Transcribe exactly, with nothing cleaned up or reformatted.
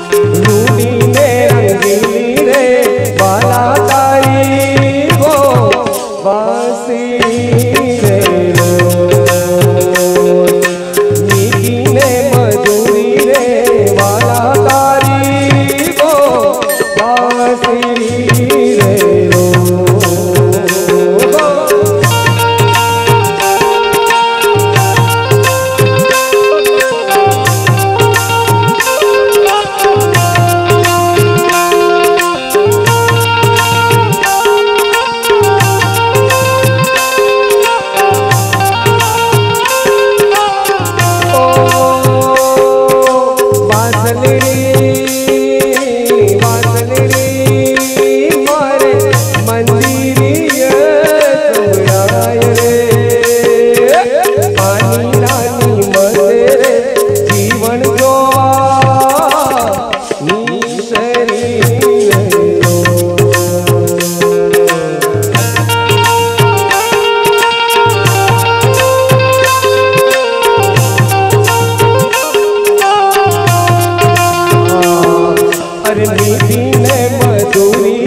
रूडी ने रंगीली रे बाला तारी वो बासी रे मीठी ने मधुरी रे बाला तारी वो बासी रे मीठी ने मधुरी